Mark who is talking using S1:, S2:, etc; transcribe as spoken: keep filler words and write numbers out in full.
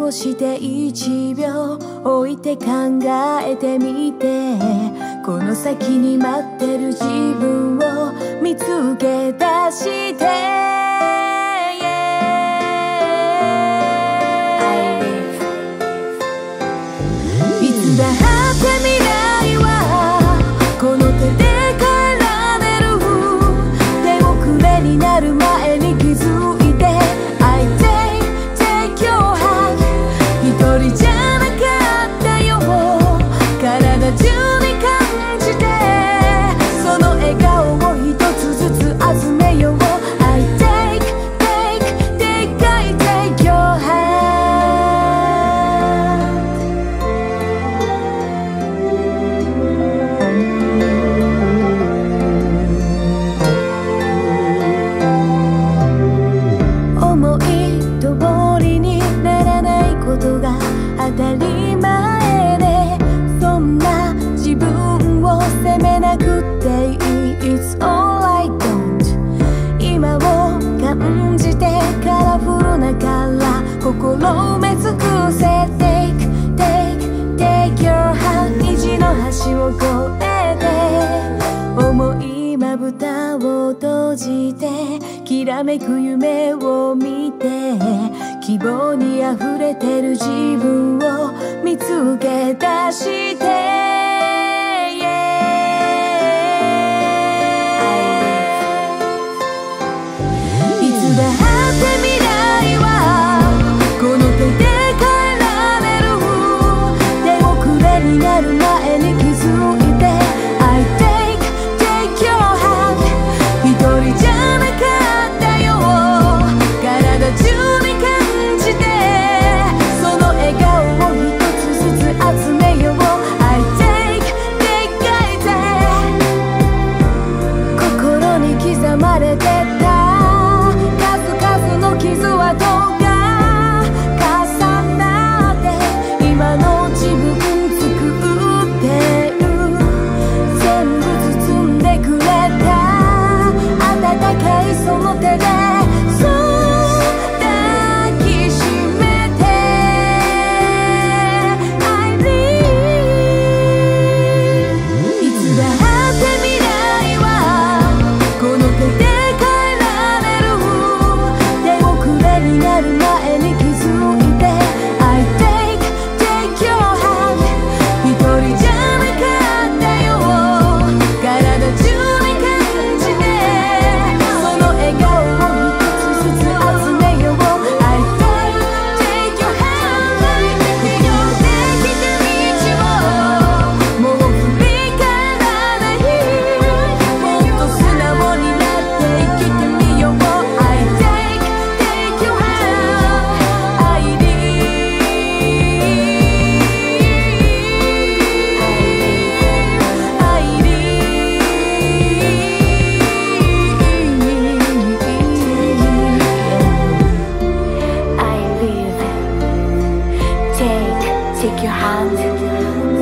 S1: として一秒置いて考えてみて、この先に待ってる自分を見つけ出して、いつだって未来はこの手で変えられる。手遅れになる前に気づいて I take, take your hand。 一人じゃなかったよ、体中に感じて、その笑顔を一つずつ集めよう。 I take, take, take, I take your hand。思い通りにならないことが当たり前で、そんな自分を責めなくていい。 It's all I don't。 今を感じてカラフルなカラー、心埋め尽くせ。 Take, take, take your hand。 虹の橋を越えて、思いまぶたを閉じて、きらめく夢を見て、希望にあふれてる自分を見つけ出して、いつだって未来はこの手で変えられる。手遅れになる前に気づいて I take, take your hand。 一人じゃなかったよ、体中に感じて、その笑顔を一つずつ集めよう。 I take, take, I take。 心に刻まれてた数々の傷跡が重なって、今の自分作ってる。全部包んでくれた温かいその手で、そう抱きしめて I live。 いつだって未来はこの手で変えられる。手遅れになる前に気づいて I take, take your hand。 一人じゃなかったよ、体中に感じて、その笑顔を一つずつ集めよう。 I take, take your hand。 ここで来た道をもう振り返らない。もっと素直になって生きてみよう。 I take, take your hand。 I live, I live, I live。 Take, take your hand。